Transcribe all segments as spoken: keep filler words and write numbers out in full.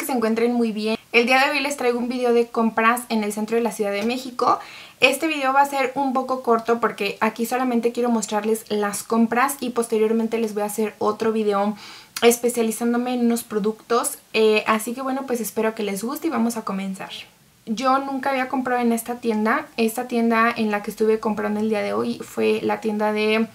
que se encuentren muy bien. El día de hoy les traigo un video de compras en el centro de la Ciudad de México. Este video va a ser un poco corto porque aquí solamente quiero mostrarles las compras y posteriormente les voy a hacer otro video especializándome en unos productos. Eh, así que bueno, pues espero que les guste y vamos a comenzar. Yo nunca había comprado en esta tienda. Esta tienda en la que estuve comprando el día de hoy fue la tienda de...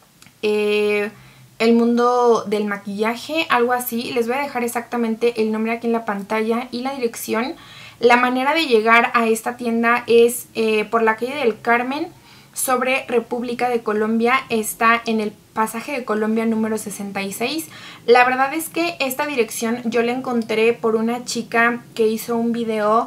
Eh, El Mundo del Maquillaje, algo así. Les voy a dejar exactamente el nombre aquí en la pantalla y la dirección. La manera de llegar a esta tienda es eh, por la calle del Carmen sobre República de Colombia. Está en el pasaje de Colombia número sesenta y seis. La verdad es que esta dirección yo la encontré por una chica que hizo un video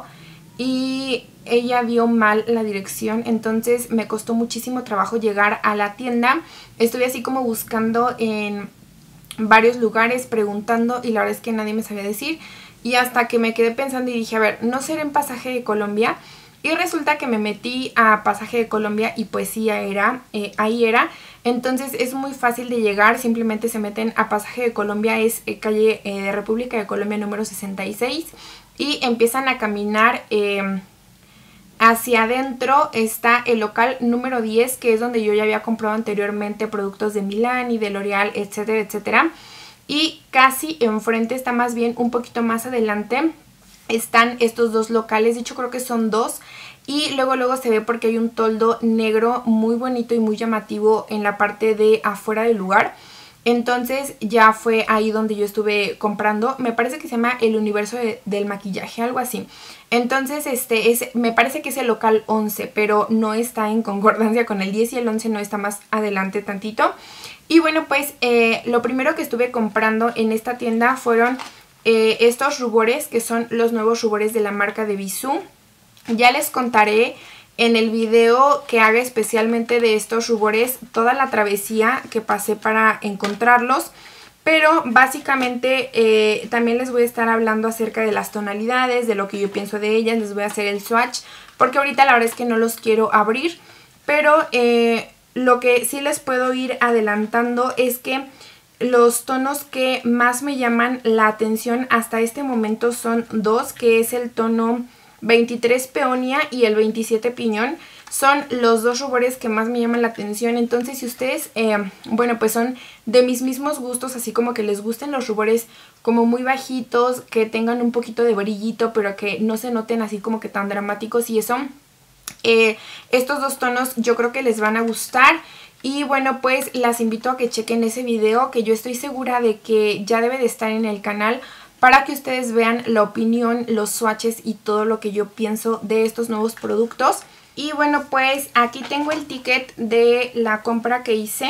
y ella vio mal la dirección, entonces me costó muchísimo trabajo llegar a la tienda. Estuve así como buscando en varios lugares, preguntando, y la verdad es que nadie me sabía decir. Y hasta que me quedé pensando y dije, a ver, ¿no será en Pasaje de Colombia? Y resulta que me metí a Pasaje de Colombia y pues sí, era, eh, ahí era. Entonces es muy fácil de llegar, simplemente se meten a Pasaje de Colombia, es eh, calle eh, de República de Colombia número sesenta y seis. Y empiezan a caminar... Eh, Hacia adentro está el local número diez, que es donde yo ya había comprado anteriormente productos de Milán y de L'Oreal, etcétera, etcétera. Y casi enfrente, está más bien un poquito más adelante, están estos dos locales. De hecho creo que son dos. Y luego luego se ve porque hay un toldo negro muy bonito y muy llamativo en la parte de afuera del lugar. Entonces ya fue ahí donde yo estuve comprando. Me parece que se llama El Universo de, del Maquillaje, algo así. Entonces este es, me parece que es el local once, pero no está en concordancia con el diez y el once no está más adelante tantito. Y bueno, pues eh, lo primero que estuve comprando en esta tienda fueron eh, estos rubores, que son los nuevos rubores de la marca de Bisú. Ya les contaré en el video que haga especialmente de estos rubores toda la travesía que pasé para encontrarlos. Pero básicamente eh, también les voy a estar hablando acerca de las tonalidades, de lo que yo pienso de ellas. Les voy a hacer el swatch porque ahorita la verdad es que no los quiero abrir. Pero eh, lo que sí les puedo ir adelantando es que los tonos que más me llaman la atención hasta este momento son dos, que es el tono veintitrés Peonia y el veintisiete Piñón. Son los dos rubores que más me llaman la atención. Entonces si ustedes, eh, bueno, pues son de mis mismos gustos, así como que les gusten los rubores como muy bajitos, que tengan un poquito de brillito, pero que no se noten así como que tan dramáticos y eso, eh, estos dos tonos yo creo que les van a gustar. Y bueno, pues las invito a que chequen ese video, que yo estoy segura de que ya debe de estar en el canal, para que ustedes vean la opinión, los swatches y todo lo que yo pienso de estos nuevos productos. Y bueno, pues aquí tengo el ticket de la compra que hice.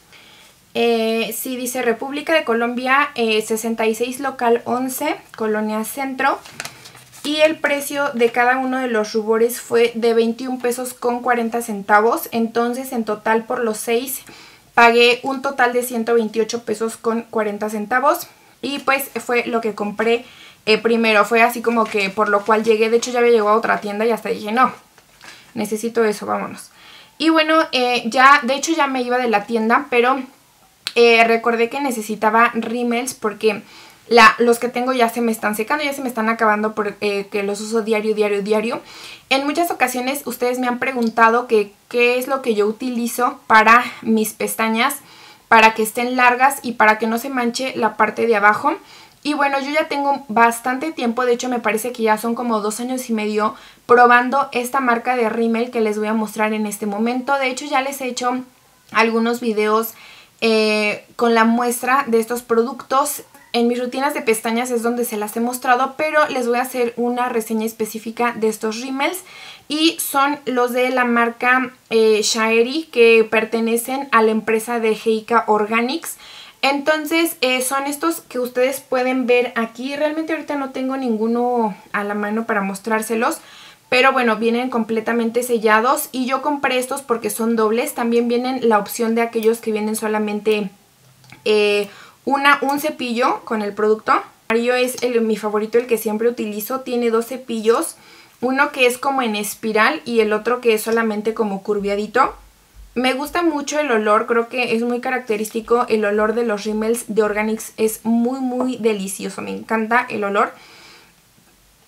Eh, sí, dice República de Colombia, eh, sesenta y seis local once, Colonia Centro. Y el precio de cada uno de los rubores fue de veintiún pesos con cuarenta centavos. Entonces en total por los seis pagué un total de ciento veintiocho pesos con cuarenta centavos. Y pues fue lo que compré eh, primero. Fue así como que por lo cual llegué. De hecho ya había llegado a otra tienda y hasta dije no, necesito eso, vámonos. Y bueno, eh, ya, de hecho ya me iba de la tienda, pero eh, recordé que necesitaba rímels porque la, los que tengo ya se me están secando, ya se me están acabando porque eh, los uso diario, diario, diario. En muchas ocasiones ustedes me han preguntado que qué es lo que yo utilizo para mis pestañas, para que estén largas y para que no se manche la parte de abajo. Y bueno, yo ya tengo bastante tiempo, de hecho me parece que ya son como dos años y medio probando esta marca de rímel que les voy a mostrar en este momento. De hecho ya les he hecho algunos videos eh, con la muestra de estos productos. En mis rutinas de pestañas es donde se las he mostrado, pero les voy a hacer una reseña específica de estos rímels. Y son los de la marca eh, Shaeri, que pertenecen a la empresa de Heika Organics. Entonces eh, son estos que ustedes pueden ver aquí. Realmente ahorita no tengo ninguno a la mano para mostrárselos, pero bueno, vienen completamente sellados. Y yo compré estos porque son dobles. También vienen la opción de aquellos que vienen solamente eh, una, un cepillo con el producto. Mario es el, mi favorito, el que siempre utilizo. Tiene dos cepillos. Uno que es como en espiral y el otro que es solamente como curviadito. Me gusta mucho el olor, creo que es muy característico el olor de los rímels de Organics. Es muy muy delicioso, me encanta el olor.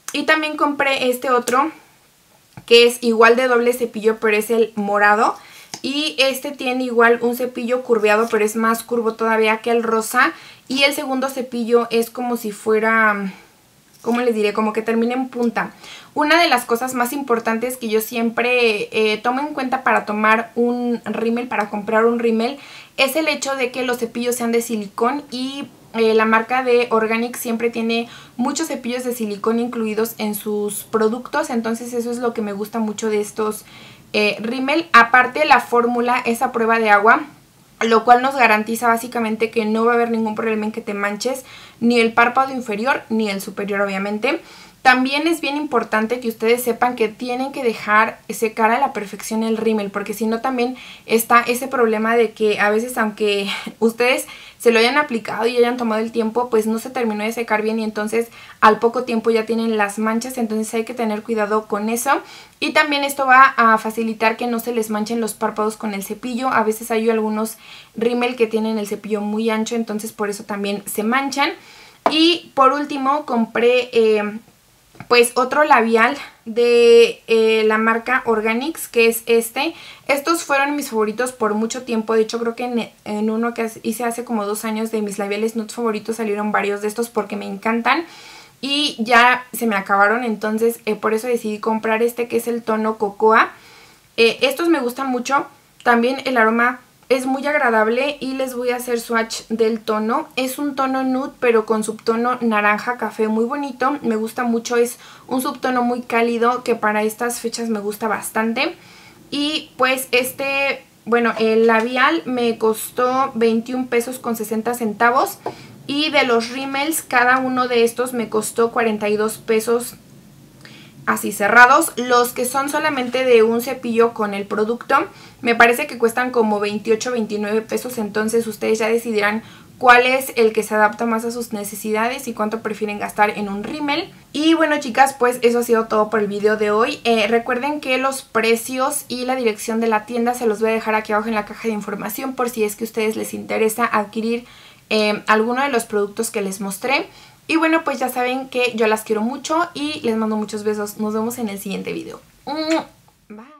Y también compré este otro que es igual de doble cepillo, pero es el morado. Y este tiene igual un cepillo curveado, pero es más curvo todavía que el rosa. Y el segundo cepillo es como si fuera, ¿cómo les diré? Como que termina en punta. Una de las cosas más importantes que yo siempre eh, tomo en cuenta para tomar un rímel, para comprar un rímel, es el hecho de que los cepillos sean de silicón. Y eh, la marca de Organic siempre tiene muchos cepillos de silicón incluidos en sus productos. Entonces eso es lo que me gusta mucho de estos eh, rímel. Aparte, la fórmula es a prueba de agua, lo cual nos garantiza básicamente que no va a haber ningún problema en que te manches ni el párpado inferior ni el superior, obviamente. También es bien importante que ustedes sepan que tienen que dejar secar a la perfección el rímel, porque si no también está ese problema de que a veces, aunque ustedes se lo hayan aplicado y hayan tomado el tiempo, pues no se terminó de secar bien y entonces al poco tiempo ya tienen las manchas. Entonces hay que tener cuidado con eso. Y también esto va a facilitar que no se les manchen los párpados con el cepillo. A veces hay algunos rímel que tienen el cepillo muy ancho, entonces por eso también se manchan. Y por último compré eh, pues otro labial de eh, la marca Organics, que es este. Estos fueron mis favoritos por mucho tiempo. De hecho creo que en, en uno que hice hace como dos años de mis labiales nude favoritos salieron varios de estos porque me encantan. Y ya se me acabaron, entonces eh, por eso decidí comprar este, que es el tono Cocoa. Eh, estos me gustan mucho. También el aroma es muy agradable y les voy a hacer swatch del tono. Es un tono nude pero con subtono naranja café muy bonito. Me gusta mucho, es un subtono muy cálido que para estas fechas me gusta bastante. Y pues este, bueno, el labial me costó veintiún pesos con sesenta centavos. Y de los rímels, cada uno de estos me costó cuarenta y dos pesos así cerrados. Los que son solamente de un cepillo con el producto me parece que cuestan como veintiocho, veintinueve pesos. Entonces ustedes ya decidirán cuál es el que se adapta más a sus necesidades y cuánto prefieren gastar en un rímel. Y bueno, chicas, pues eso ha sido todo por el video de hoy. Eh, recuerden que los precios y la dirección de la tienda se los voy a dejar aquí abajo en la caja de información por si es que a ustedes les interesa adquirir eh, alguno de los productos que les mostré. Y bueno, pues ya saben que yo las quiero mucho y les mando muchos besos. Nos vemos en el siguiente video. Bye.